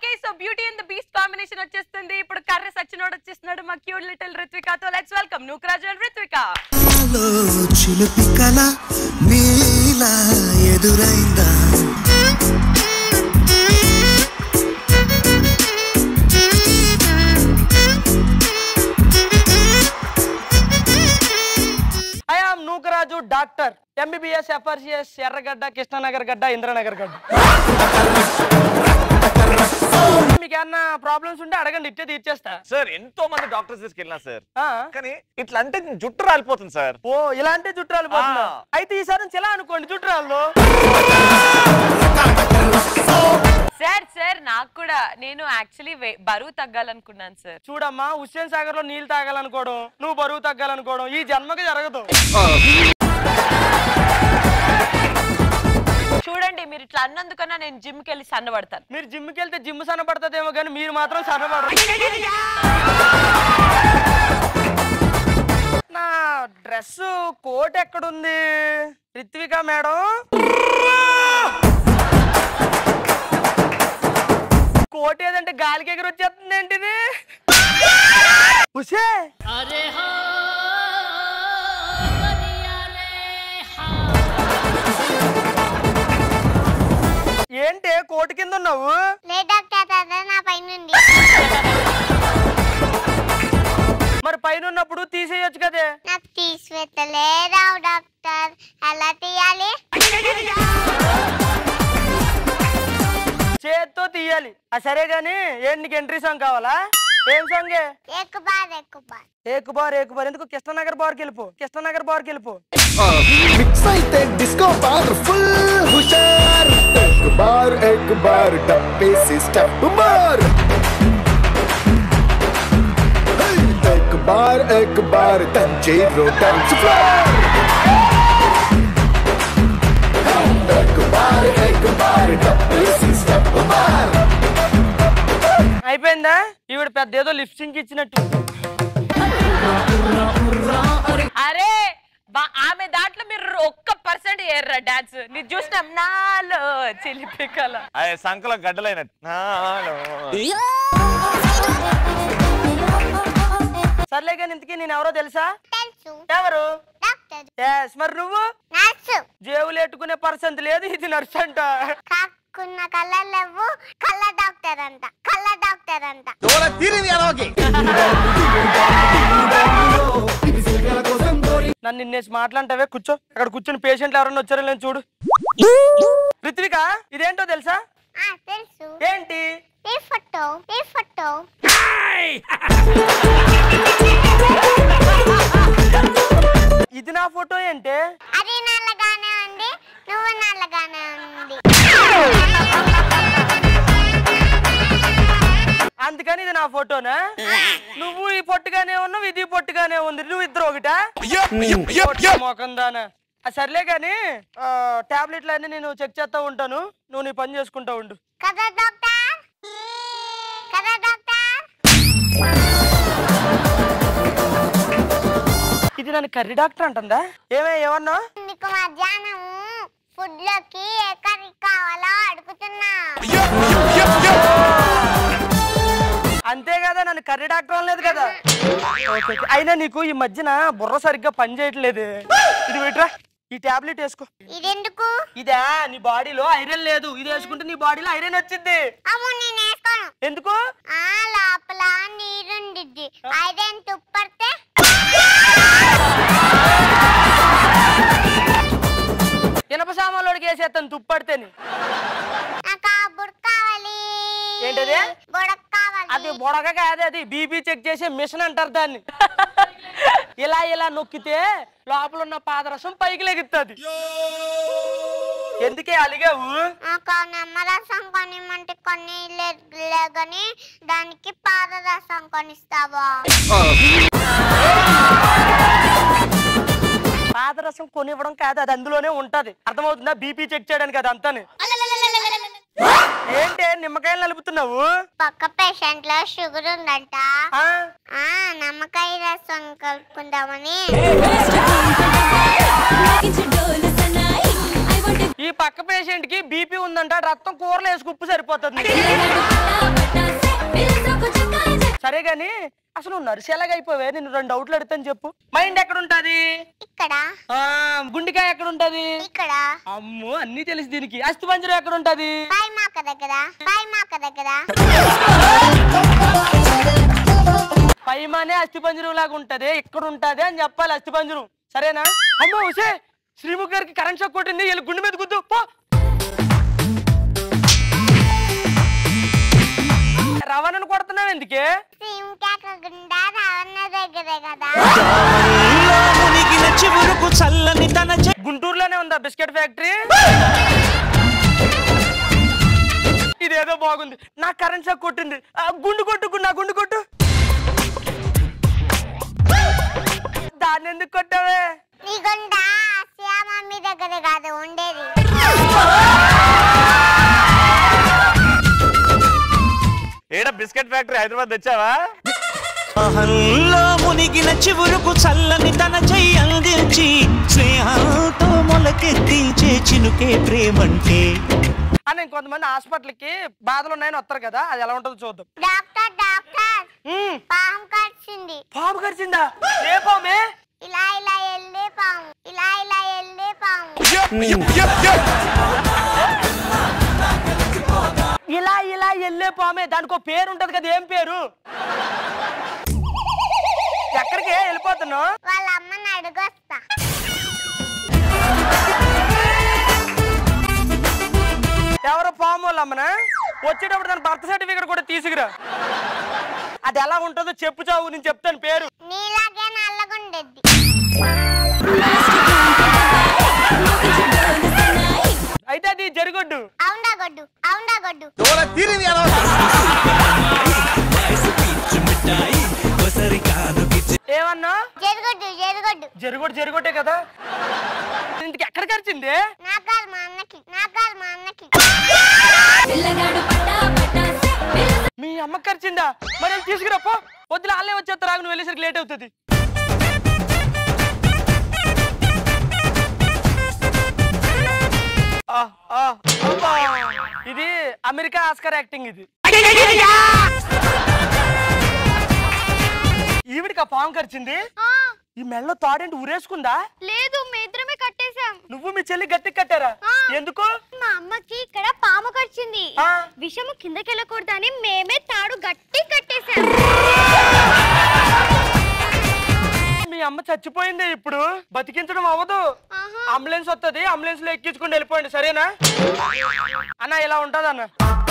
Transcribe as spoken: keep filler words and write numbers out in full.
Okay so beauty and the beast combination వచ్చేస్తుంది. ఇప్పుడు కర్రీ సచ్చినోడు వచ్చేస్తున్నాడు మా క్యూట్ లిటిల్ రిత్వికాతో. Let's welcome Nooka Raju and Ritvika. చిలిపికల నీలా ఎదురైందా I am Nooka Raju doctor MBBS FRCS Erragadda Krishnanagar గడ్డ ఇంద్రనగర్ గడ్డ. మీకు ఏమన్నా ప్రాబ్లమ్స్ ఉంటే అడగండి, ఇచ్చే తీర్చేస్తా సార్. ఎంతో మంది డాక్టర్స్ తీసుకెళ్ళినా సార్, కానీ ఇట్లా అంటే జుట్టు రాలిపోతుంది సార్. ఓ ఇలా అంటే జుట్టు రాలిపోతుందా? అయితే ఈసారి నుంచి ఎలా అనుకోండి జుట్టు రాళ్ళు. సార్ సార్ నాకు కూడా నేను యాక్చువల్లీ బరువు తగ్గాలనుకున్నాను సార్. చూడమ్మా, హుస్సేన్ సాగర్ లో నీళ్ళు తాగాలనుకోవడం, నువ్వు బరువు తగ్గాలనుకోవడం ఈ జన్మకి జరగదు. చూడండి మీరు ఇట్లా అన్నందుకన్నా నేను జిమ్ కి వెళ్ళి సన్నబడతాను. మీరు జిమ్ కి వెళ్తే జిమ్ సన్నబడతాదేమో కానీ మీరు మాత్రం సన్నబడరు. నా డ్రెస్ కోట్ ఎక్కడుంది రిత్విక మేడం? కోట్ ఏదంటే గాలికి ఎగిరి వచ్చేస్తుంది ఏంటిది? ఉషే ఏంటి కోటు కింద ఉన్నావు? మరి పైన ఉన్నప్పుడు తీసేయొచ్చు కదే. నాకు తీసివేతలేరావు డాక్టర్, ఎలా తీయాలి? చేత్తో తీయాలి. ఆ సరే గాని ఏంటి నీకు ఎంట్రీ సాంగ్ కావాలా? ఏం సాంగ్? ఏక్ బార్ ఏక్ బార్ ఏక్ బార్ ఏక్ బార్. ఎందుకు కృష్ణనగర్ బార్కి వెళ్ళిపో, కృష్ణనగర్ బార్కి వెళ్ళిపో. మిక్స్ అయితే డిస్కో బార్ ఫుల్ హుషార్. ఏక్ బార్ ఏక్ బార్ డబ్బేసి స్టెప్ బార్. ఏక్ బార్ ఏక్ బార్ తంజేరో డాన్స్ ఫ్లోర్. ఏక్ బార్ ఏక్ బార్ డబ్బేసి స్టెప్ బార్. అయిపోయిందా? ఈవిడ పెద్ద ఏదో లిప్సింగ్ ఇచ్చినట్టు. అరే ఆమె దాంట్లో మీరు ఒక్క పర్సెంట్ ఏర్రా డాన్స్. నేను చూసినాం నాలో చిలిపికల సంకల గడ్డలైనట్టు. సర్లే కానీ ఇంతకీ నేను ఎవరో తెలుసా? తెలుసు. ఎవరు? డాక్టర్. ఎస్. మరి నువ్వు? నర్సు. జేబులు ఎట్టుకునే పర్సెంట్ లేదు, ఇది నర్సు అంట. కాకున్న కళ్ళ లేవు, కళ్ళ డాక్టర్ అంట, కళ్ళ డాక్టర్ అంట. నన్ను నిన్నేసి మాట్లాంటావే? కూర్చో. అక్కడ కూర్చొని పేషెంట్లు ఎవరన్నా వచ్చారో లేని చూడు. రిత్విక ఇదేంటో తెలుసా? తెలుసు. ఏంటి? ఈ ఫోటో, ఈ ఫోటో. ఇది నా ఫోటో ఏంటి? అది నల్లగానే ఉంది, నువ్వు నల్లగానే ఉంది. అందుకని ఇది నా ఫోటోనా? నువ్వు ఈ పొట్టుగానే ఉన్నావు, ఇది పొట్టుగానే ఉంది. నువ్వు ఇద్దరు ఒకటా? మోకందానా. సర్లే గాని టాబ్లెట్లు అన్ని నేను చెక్ చేస్తా ఉంటాను, నువ్వు నీ పని చేసుకుంటా ఉండు. కదా డాక్టర్, కదా డాక్టర్. ఇది నన్ను కర్రీ డాక్టర్ అంటుందా? ఏమే ఏమన్నా? నీకు మధ్యాహ్నం ఫుడ్ లోకి ఏ కర్రీ కావాలో అడుగుతున్నా. అంతే కదా, నన్ను కర్రీ డాక్టర్ అనలేదు కదా. అయినా నీకు ఈ మధ్యన బుర్ర సరిగ్గా పని చేయట్లేదు. ఇది పెట్టరా, ఈ టాబ్లెట్ వేసుకో. ఇదెందుకు? ఇదా నీ బాడీలో ఐరన్ లేదు, ఇది వేసుకుంటే నీ బాడీలో ఐరన్ వచ్చింది. అమ్మో నేను వేసుకోను. ఎందుకు? ఆ లోపల నీరుండిద్ది, ఐరన్ తుప్పడితే. ఇనప సామాన్లోకి వేసేస్తాను తుప్పడితేని. నాకు ఆ బుడక కావాలి. ఏంటది? బుడక కావాలి. అది బుడక కాదు, అది బీపీ చెక్ చేసే మిషన్ అంటారు దాన్ని. ఇలా ఇలా నొక్కితే లోపల ఉన్న పాదరసం పైకి లెగుతుంది. ఎందుకే అలిగావు? నిమ్మరసం కొనిమంటే కొన్ని లేగని దానికి పాదరసం కొనిస్తావా? పాదరసం కొనివ్వడం కాదు, అది అందులోనే ఉంటది. అర్థమవుతుందా? బీపీ చెక్ చేయడానికి అది అంతానే. ఏంటి నిమ్మకాయలు నలుపుతున్నావు? పక్క పేషెంట్ లో షుగర్ ఉందంట, నిమ్మకాయ రసం కలుపుకుందామని. ఈ పక్క పేషెంట్ కి బీపీ ఉందంట, రక్తం కూరలు వేసి ఉప్పు సరిపోతుంది. సరే గాని అసలు నర్సు ఎలాగైపోవే? నేను రెండు డౌట్లు అడుగుతాను చెప్పు. మైండ్ ఎక్కడ ఉంటది? ఇక్కడ. గుండెకాయ ఎక్కడ ఉంటది? ఇక్కడ. అమ్మో అన్ని తెలిసి దీనికి. అస్థిపంజరం ఎక్కడ ఉంటది? పై మాక దగ్గర. పై మాక దగ్గర. పైమానే అస్థిపంజరం లాగా ఉంటది, ఇక్కడ ఉంటది అని చెప్పాలి అస్థిపంజరం. సరేనా? అమ్మో ఉసే శ్రీముఖ్ గారికి కరెంట్ షాక్ కొట్టింది, వీళ్ళు గుండె మీద గుద్దు పో. రవాణాను కొడుతున్నావు ఎందుకే? గుంటూరులోనే ఉందా బిస్కెట్ ఫ్యాక్టరీ? ఇదేదో బాగుంది. నాకు కరెంట్ షాక్ కొట్టింది, గుండు కొట్టు, నా గుండు కొట్టు. దాన్ని ఎందుకు కొట్టావే? మమ్మీ దగ్గర కాదు ఉండేది. ఏడా బిస్కెట్ ఫ్యాక్టరీ హైదరాబాద్ తెచ్చావా? మునిగిన చివురుకు చల్లని తన చెయ్యి అందించి స్నేహంతో మొలకెత్తించే చినుకే ప్రేమంటే. అని కొంతమంది హాస్పిటల్కి బాధలు ఉన్నాయని వస్తారు కదా, అది ఎలా ఉంటుందో చూద్దాం. డాక్టర్ డాక్టర్ పాము కరిచింది. పాము కరిచిందా? ఏ పామే? ఇలా ఇలా ఎల్లే పాము. ఇలా ఇలా ఎల్లే పాము. ఇలా ఇలా ఎల్లే పామే, దానికి ఒక పేరు ఉంటది కదా, ఏం పేరు? ఎక్కడికి వెళ్ళిపోతున్నావు? వాళ్ళ అమ్మని అడుగొస్తా. ఎవరో పాము వాళ్ళ అమ్మనా? వచ్చేటప్పుడు దాని బర్త్ సర్టిఫికేట్ కూడా తీసుకురా. అది ఎలా ఉంటుందో చెప్పు చావు, నేను చెప్తాను పేరు. నీలాగే నల్లగుండేది. అయితే అది జరుగొడ్డు. అవుండా గొడ్డు. అవుండా గొడ్డు. ఏమన్నా? జరుగొడ్డు జరుగొడ్డు. జరుగొడ్డు జరుగొట్టే కదా. ఇంటికి ఎక్కడ ఖర్చింది? నాకాలు మా అన్నకి. నాకాలు మా అన్నకి. మీ అమ్మ ఖర్చిందా? మరి తీసుకురా పో. వద్దులే, వాళ్ళే వచ్చేస్తారు, నువ్వు వెళ్ళేసరికి లేట్ అవుతుంది. ఇది అమెరికా ఆస్కార్ యాక్టింగ్. ఇది ఈవిడికి ఆ పాము ఖర్చింది. ఈ మెళ్ళలో తాడేంటి ఊరేసుకుందా? లేదు, మేద్రమే కట్టేశాం. నువ్వు మీ చెల్లి గట్టి కట్టారా? ఎందుకు? మా అమ్మకి ఇక్కడ పాము కరిచింది, విషము కిందకెళ్ళకూడదని మేమే తాడు గట్టి కట్టేశాం. మీ అమ్మ చచ్చిపోయింది, ఇప్పుడు బతికించడం అవ్వదు. అంబులెన్స్ వస్తుంది, అంబులెన్స్ లో ఎక్కించుకుని వెళ్ళిపోండి. సరేనా అన్న? ఇలా ఉంటది అన్న.